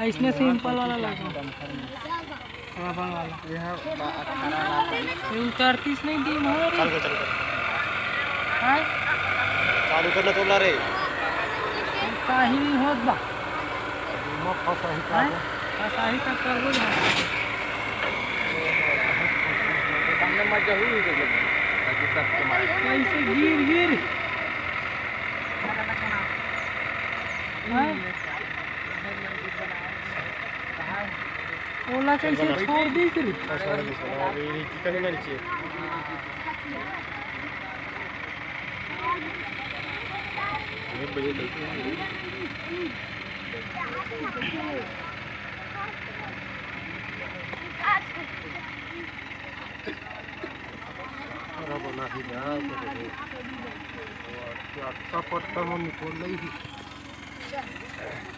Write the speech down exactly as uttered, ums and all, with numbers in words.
इसने सिंपल वाला लगा रबड़ वाला यह अठारह ये उतरतीस नहीं दी हमारे चल चल हां चालू करना तो ला रे काही नहीं होत बा मत फसा ही का फसा ही का कर बोल सामने मत जाऊ ही के ताकि सब कमाए कैसे गिर गिर ओला कैसे छोड़ दी फिर अभी चिकन में नीचे एक बजे तक अरे बना ही जा तो अच्छा पट्टा में निकल नहीं